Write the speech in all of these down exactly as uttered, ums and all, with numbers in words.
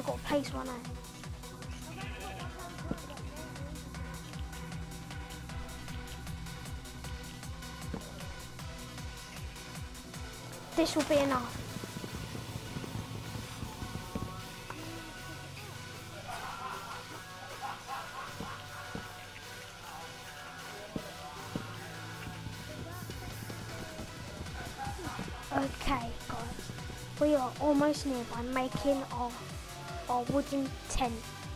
I've got to place one out. This will be enough. Okay guys, we are almost near by making our, our wooden tent.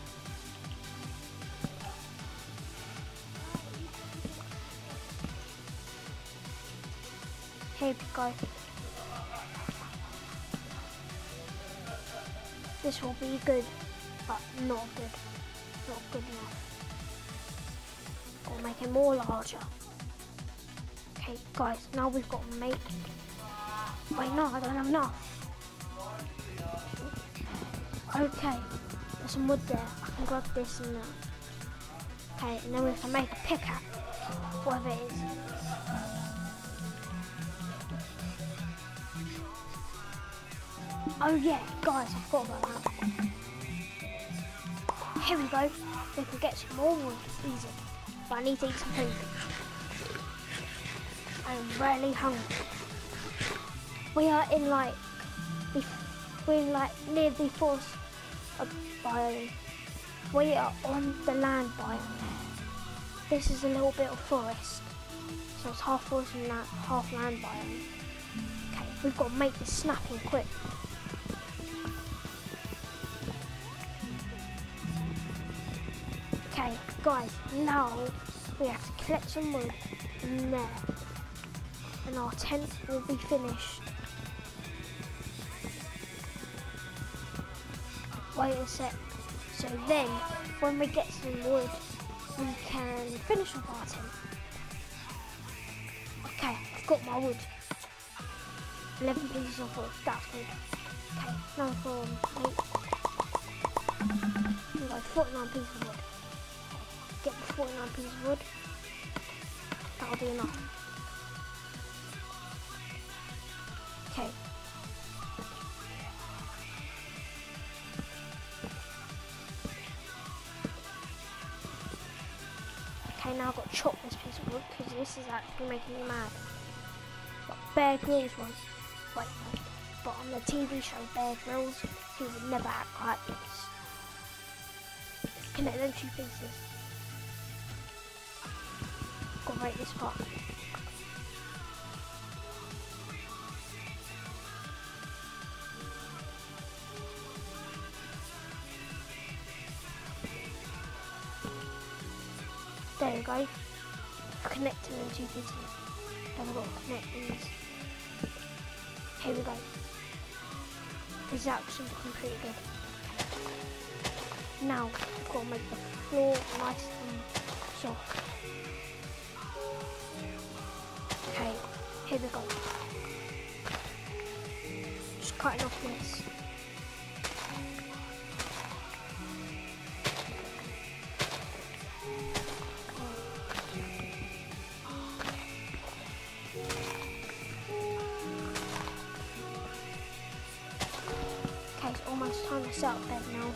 Here we go. This will be good, but not good. Not good enough. Gotta make it more larger. Okay guys, now we've got to make... Wait, no, I don't have enough. Okay, there's some wood there. I can grab this and that. Okay, and then we have to make a pickaxe, whatever it is. Oh yeah, guys, I forgot about that. Here we go. We can get some more wood, easy. But I need to eat some food. I'm really hungry. We are in like, we're in like near the forest biome. We are on the land biome. This is a little bit of forest. So it's half forest and land, half land biome. Okay, we've got to make this snapping quick. Okay, guys, now we have to collect some wood in there. And our tent will be finished. Wait a sec. So then, when we get some wood, we can finish off our tent. Okay, I've got my wood. eleven pieces of wood, that's good. Okay, now from eight. We got forty-nine pieces of wood. Get the forty-nine pieces of wood. That'll be enough. Okay. Okay, now I've got to chop this piece of wood because this is actually making me mad. But Bear Grylls was, wait, but on the T V show Bear Grylls, he would never act like this. Connect them two pieces. Got to break this part. There we go. Connecting them two pieces. Then we've got to connect these. Here we go. This is actually looking pretty good. Now we've got to make the floor nice and soft. Okay, here we go. Just cutting off this. Okay, it's almost time to set up bed now.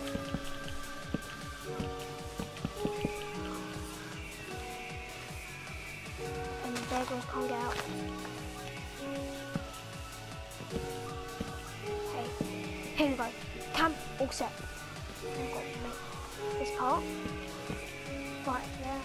And the Bear Grylls can't get out. Okay, here we go. Camp all set. We've got to make this part right there.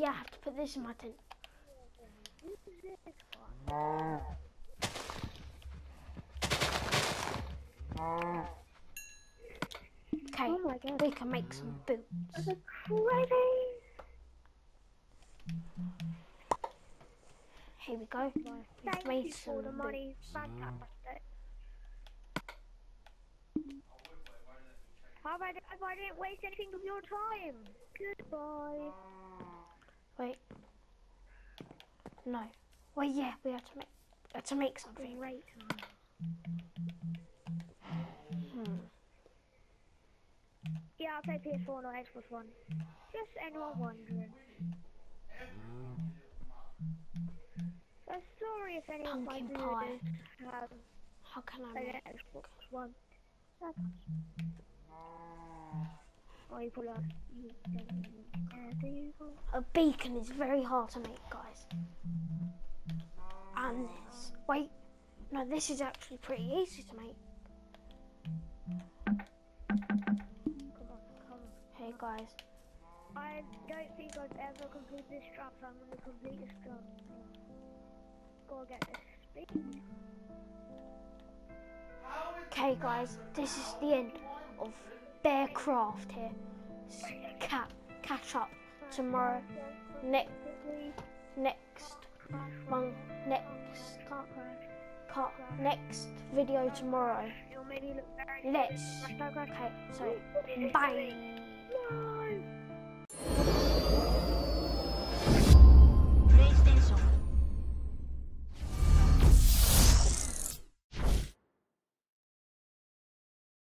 yeah, I have to put this in my tent. Okay, Oh my god. we can make some boots. That's crazy. Here we go. We've Thank made you some for the money. boots. Fantastic. How about if I didn't waste anything of your time? Goodbye. Wait. No. Well, yeah, we have to make we have to make something. Great. Hmm. Yeah, I play P S four, not Xbox One. Just anyone wondering. So sorry if any of my Pumpkin viewers pie. have How can I played make? an Xbox One. That's oh, you pull out. You don't uh, do you? A beacon is very hard to make, guys. And this. Wait. No, this is actually pretty easy to make. Come on, come on. Hey, guys. I don't think I've ever completed this strap, so I'm going to complete this strap. Gotta get this speed. Okay, guys. This is the end of Bearcraft here. Cat, catch up tomorrow. Next, next, one, next, Can't crash. cut, next video tomorrow. You'll maybe look very Let's. Hashtag crash. Okay, so bye.